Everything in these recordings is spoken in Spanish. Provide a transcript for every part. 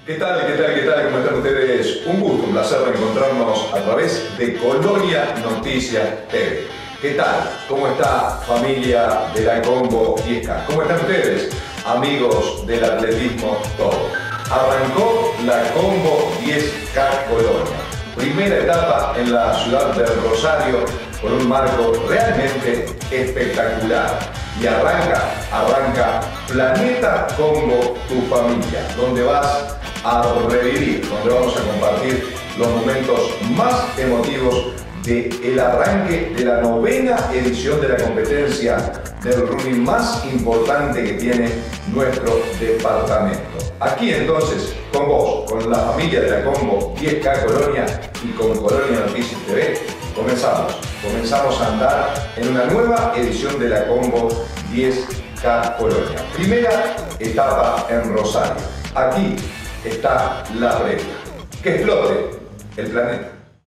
¿Qué tal? ¿Qué tal? ¿Qué tal? ¿Cómo están ustedes? Un gusto, un placer reencontrarnos a través de Colonia Noticias TV. ¿Qué tal? ¿Cómo está familia de la Combo 10K? ¿Cómo están ustedes, amigos del atletismo todo? Arrancó la Combo 10K Colonia. Primera etapa en la ciudad de Rosario con un marco realmente espectacular. Y arranca Planeta Combo, tu familia, donde vas a revivir, donde vamos a compartir los momentos más emotivos del arranque de la 9ª edición de la competencia del running más importante que tiene nuestro departamento. Aquí entonces, con vos, con la familia de la Combo 10K Colonia y con Colonia Noticias TV, comenzamos a andar en una nueva edición de la Combo 10K Colonia. Primera etapa en Rosario. Aquí está la previa. Que explote el planeta.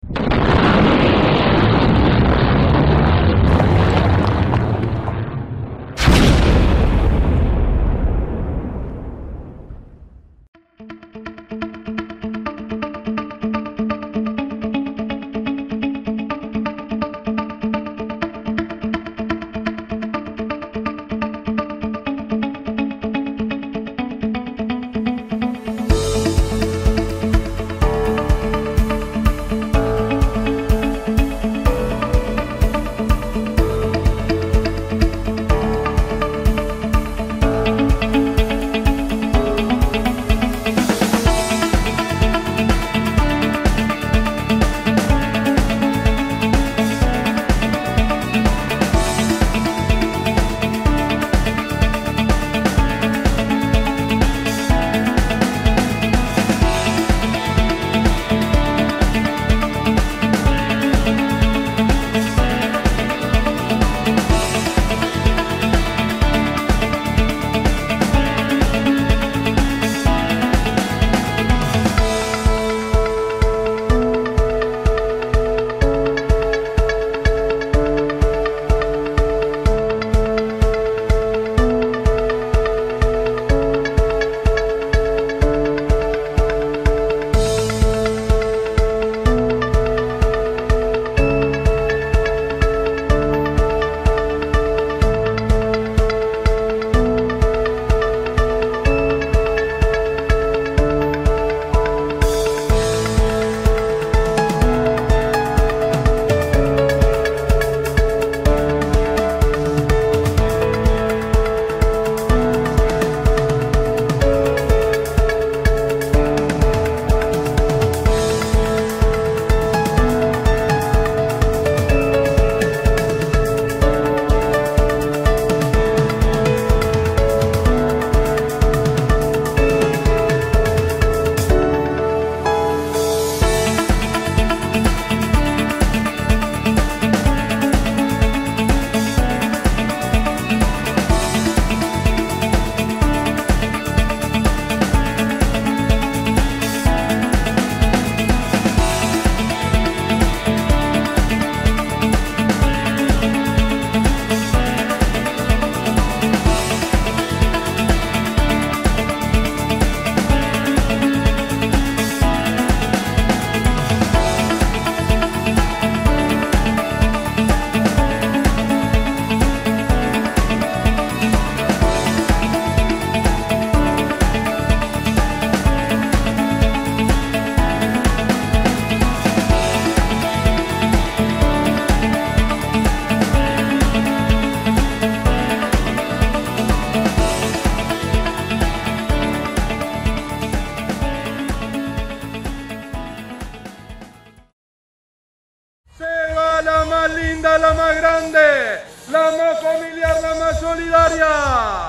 La más linda, la más grande, la más familiar, la más solidaria.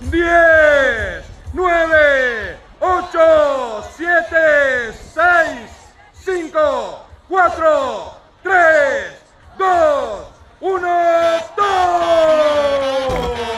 10, 9, 8, 7, 6, 5, 4, 3, 2, 1, ¡todo!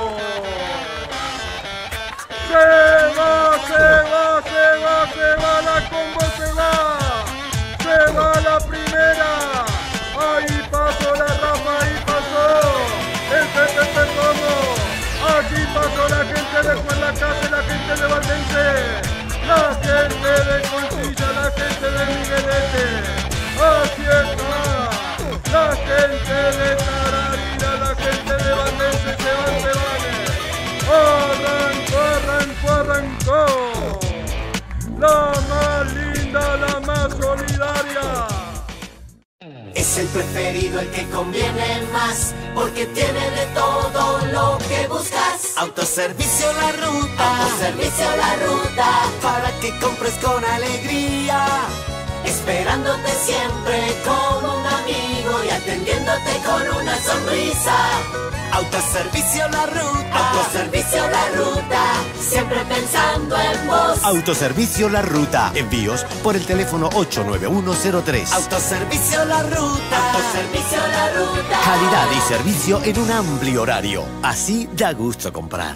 Se va, la Combo se va la primera. Ahí pasó la Rafa, ahí pasó el Pepe Como. Aquí pasó la gente de Juan Lacase, la gente de Valdense. la gente de Conchilla, la gente de Miguelete. Así está, la gente de Tararira, la gente de Valdense, se arrancó. La más linda, la más solidaria. Es el preferido, el que conviene más, porque tiene de todo lo que buscas. Autoservicio La Ruta, autoservicio La Ruta, para que compres con alegría, esperándote siempre como un amigo y atendiéndote con una sonrisa. Autoservicio La Ruta, autoservicio La Ruta, siempre pensando en vos. Autoservicio La Ruta, envíos por el teléfono 89103. Autoservicio La Ruta, autoservicio La Ruta. Calidad y servicio en un amplio horario, así da gusto comprar.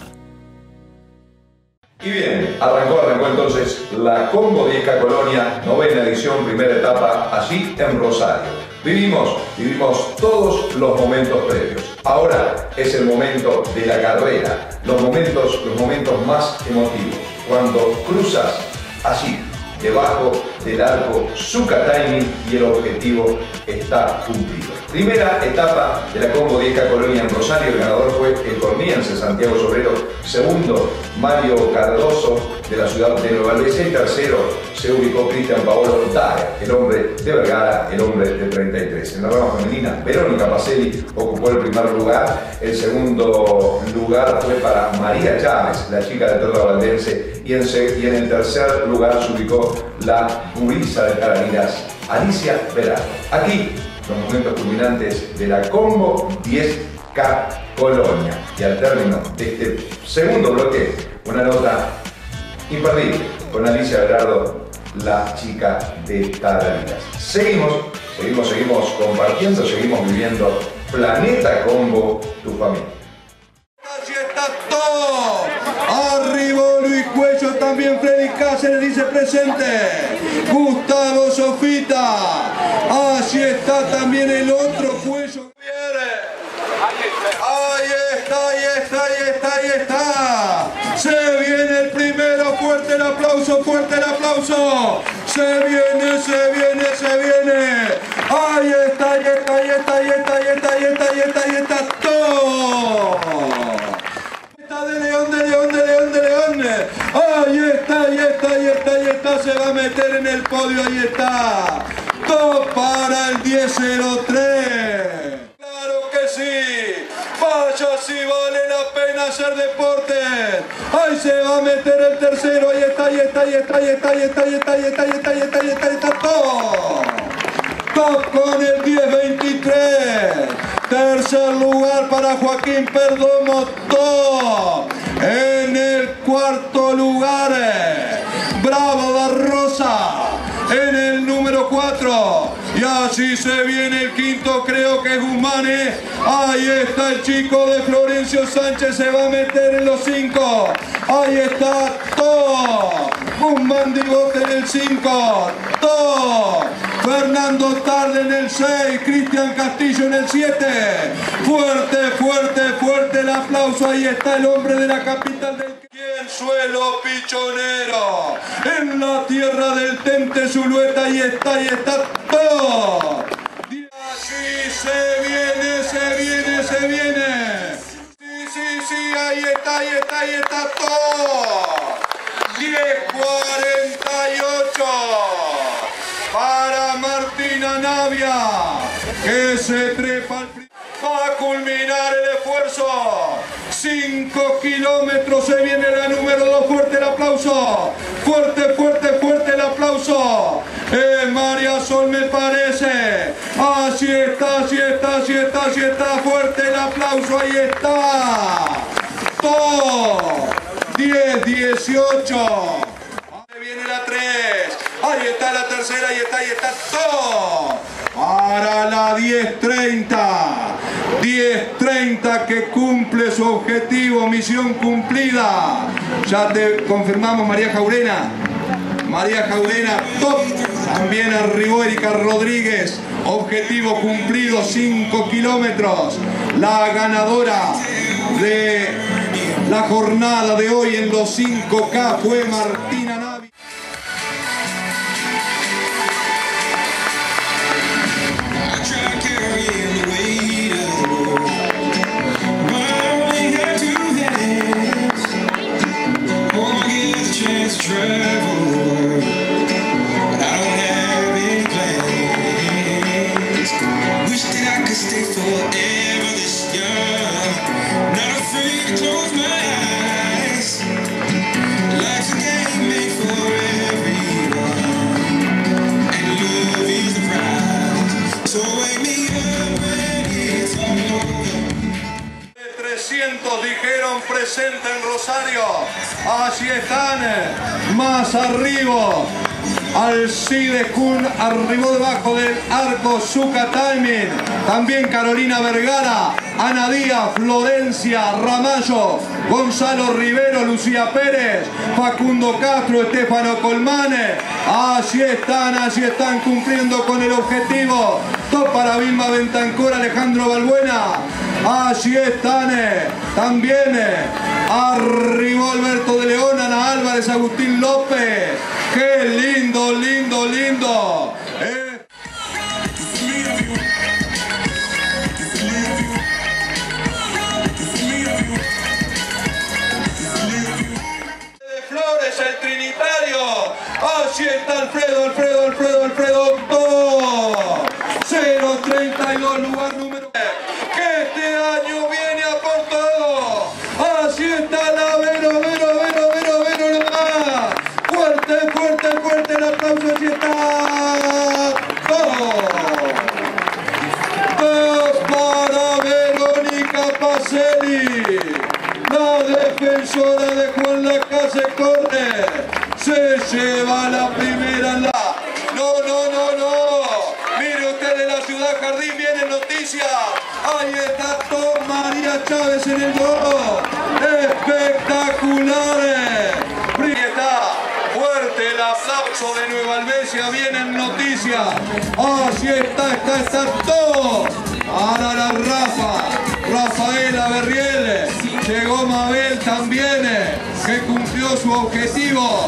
Y bien, arrancó entonces la Combo 10K Colonia, 9ª edición, primera etapa, allí en Rosario. Vivimos todos los momentos previos. Ahora es el momento de la carrera, los momentos más emotivos. Cuando cruzas allí, debajo del arco, Zucca Timing, y el objetivo está cumplido. Primera etapa de la Combo 10K Colonia en Rosario, el ganador fue el corniense Santiago Sobrero, segundo Mario Cardoso de la ciudad de Nueva Albesia, y tercero se ubicó Cristian Paolo Daer, el hombre de Vergara, el hombre de 33. En la rama femenina, Verónica Pacelli ocupó el primer lugar, el segundo lugar fue para María Chávez, la chica de Torre Valdense, y en el tercer lugar se ubicó la gurisa de Tarariras, Alicia Verano. Aquí los momentos culminantes de la Combo 10K Colonia. Y al término de este segundo bloque, una nota imperdible con Alicia Berardo, la chica de Tarariras. Seguimos compartiendo, seguimos viviendo Planeta Combo, tu familia. Así está todo. Arriba Luis Cuello, también Freddy Cáceres dice presente. Gustavo Sofita. Así está también el otro Cuello. Ahí está. Se viene el primero, fuerte el aplauso. Se viene. Ahí está todo. De León. Ahí está, se va a meter en el podio, ahí está. Todo para el 10.03. Claro que sí. Vaya si vale la pena hacer deporte. Ahí se va a meter el tercero, ahí está todo. Top con el 10.23. Tercer lugar para Joaquín Perdomo, top. En el cuarto lugar, Bravo Barrosa. En el número 4. Y así se viene el quinto, creo que es Guzmán. Ahí está el chico de Florencio Sánchez, se va a meter en los 5. Ahí está todo. Guzmán Digote en el 5. Todo. Fernando Tarde en el 6. Cristian Castillo en el 7. Fuerte el aplauso. Ahí está el hombre de la capital del suelo pichonero. En la tierra del Tente Zulueta. Ahí está todo. Así se viene. Sí, ahí está todo. 10.48 para Martina Navia, que se trepa al va a culminar el esfuerzo. 5 kilómetros, se viene la número 2, fuerte el aplauso. Fuerte el aplauso. María Sol me parece. Así está, fuerte el aplauso, ahí está. Todo. 10.18. Ahí viene la 3. Ahí está la tercera, ahí está todo. Para la 10.30 que cumple su objetivo, misión cumplida. Ya te confirmamos, María Jaurena, top. También arribó Erika Rodríguez, objetivo cumplido, 5 kilómetros. La ganadora de la jornada de hoy en los 5K fue Martina Navi. 300 dijeron presente en Rosario. Allí están, más arriba. Alcide Kun arribó debajo del arco, Zucca Timing. También Carolina Vergara, Ana Díaz, Florencia Ramallo, Gonzalo Rivero, Lucía Pérez, Facundo Castro, Estefano Colmane. Allí están cumpliendo con el objetivo. Top para Vilma Bentancor, Alejandro Balbuena. Allí están también arribó Alberto de León, Ana Álvarez, Agustín López. ¡Qué lindo, lindo, lindo! De Flores, el Trinitario. Allí está Alfredo, octavo. 032, lugar número. Que este año viene a por todo. Allí está la Vero nomás. Fuerte el aplauso. Allí está. Dos para Verónica Pacelli. La defensora de Juan Lacase corre. Se lleva la primera. No. Mire usted, de la Ciudad Jardín viene noticia. Ahí está Tom María Chávez en el gol. Espectaculares. Ahí está. Fuerte el aplauso de Nueva Albesia. Vienen noticias. Así está todo. Ahora la Rafaela Berriel. Llegó Mabel también, que cumplió su objetivo.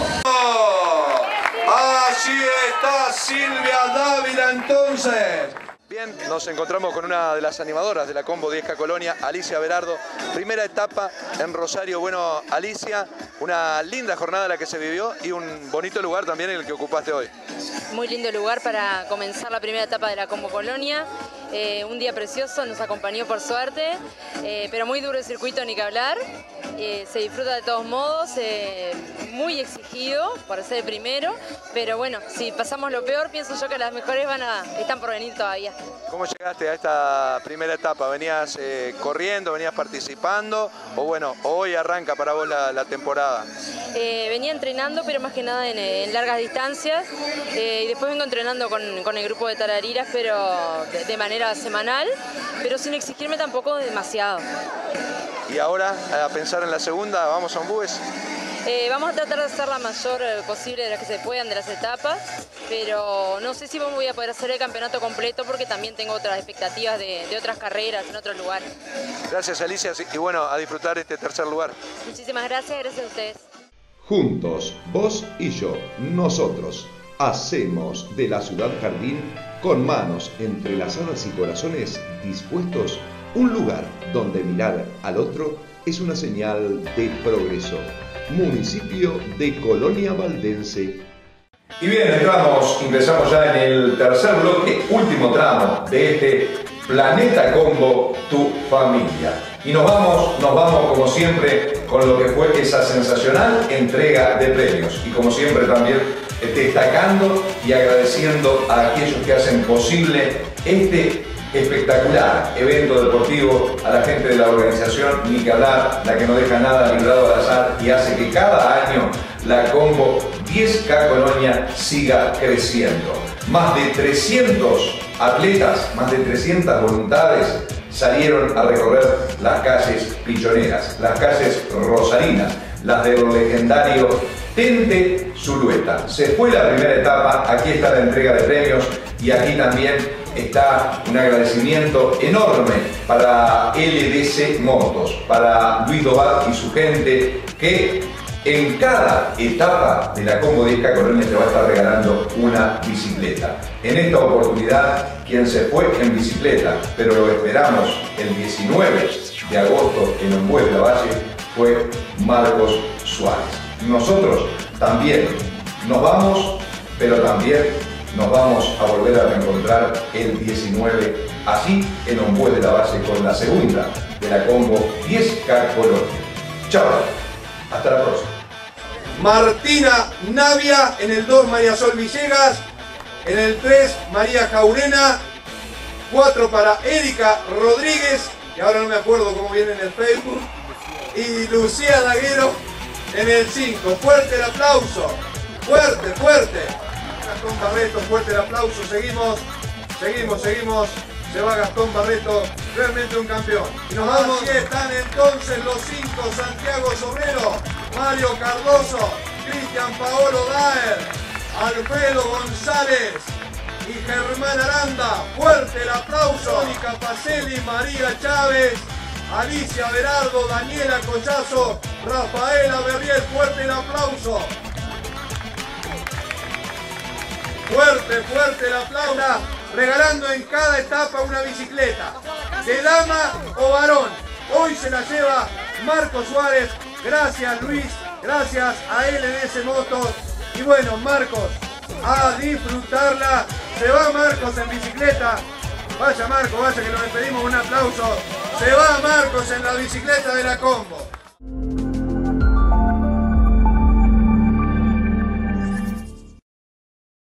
Allí está Silvia Dávila entonces. Bien, nos encontramos con una de las animadoras de la Combo 10K Colonia, Alicia Berardo. Primera etapa en Rosario. Bueno, Alicia, una linda jornada la que se vivió y un bonito lugar también en el que ocupaste hoy. Muy lindo lugar para comenzar la primera etapa de la Combo Colonia. Un día precioso, nos acompañó por suerte, pero muy duro el circuito, ni que hablar. Se disfruta de todos modos, muy exigido por ser el primero, pero bueno, si pasamos lo peor, pienso yo que las mejores están por venir todavía. ¿Cómo llegaste a esta primera etapa? ¿Venías corriendo, venías participando o bueno, hoy arranca para vos la temporada? Venía entrenando, pero más que nada en largas distancias, y después vengo entrenando con el grupo de Tarariras, pero de manera semanal, pero sin exigirme tampoco demasiado. Y ahora, a pensar en la segunda, ¿vamos a Ombúes? Vamos a tratar de hacer la mayor posible de las que se puedan de las etapas, pero no sé si voy a poder hacer el campeonato completo porque también tengo otras expectativas de otras carreras en otros lugares. Gracias, Alicia, y bueno, a disfrutar este tercer lugar. Muchísimas gracias a ustedes. Juntos, vos y yo, nosotros, hacemos de la Ciudad Jardín, con manos entrelazadas y corazones dispuestos, un lugar donde mirar al otro es una señal de progreso. Municipio de Colonia Valdense. Y bien, ingresamos ya en el tercer bloque, último tramo de este Planeta Combo, tu familia. Y nos vamos como siempre con lo que fue esa sensacional entrega de premios. Y como siempre también destacando y agradeciendo a aquellos que hacen posible este espectacular evento deportivo, a la gente de la organización, ni que hablar, la que no deja nada librado al azar y hace que cada año la Combo 10K Colonia siga creciendo. Más de 300 atletas, más de 300 voluntades salieron a recorrer las calles pichoneras, las calles rosarinas, las del legendario Tente Zulueta. Se fue la primera etapa, aquí está la entrega de premios y aquí también está un agradecimiento enorme para LDC Motos, para Luis Dobat y su gente, que en cada etapa de la Combo 10K Colonia te va a estar regalando una bicicleta. En esta oportunidad, quien se fue en bicicleta, pero lo esperamos el 19 de agosto en Ombúes de la Valle, fue Marcos Suárez. Nosotros también nos vamos, pero también nos vamos a volver a reencontrar el 19 allí en Ombúes de la Valle con la segunda de la Combo 10K Colonia. Chao, hasta la próxima. Martina Navia en el 2, María Sol Villegas en el 3, María Jaurena, 4 para Erika Rodríguez que ahora no me acuerdo cómo viene en el Facebook, y Lucía Daguero en el 5. Fuerte el aplauso, fuerte, fuerte. Gastón Barreto, fuerte el aplauso, seguimos. Se va Gastón Barreto, realmente un campeón. Y nos vamos. Así están entonces los 5: Santiago Sobrero, Mario Cardoso, Cristian Paolo Daer, Alfredo González y Germán Aranda. Fuerte el aplauso. Mónica Pacelli, María Chávez, Alicia Berardo, Daniela Collazo, Rafaela Berriel. Fuerte el aplauso. Fuerte el aplauso. Regalando en cada etapa una bicicleta, de dama o varón. Hoy se la lleva Marco Suárez. Gracias Luis, gracias a LDS Motos. Y bueno, Marcos, a disfrutarla. Se va Marcos en bicicleta. Vaya Marcos, vaya, que nos despedimos, un aplauso. Se va Marcos en la bicicleta de la Combo.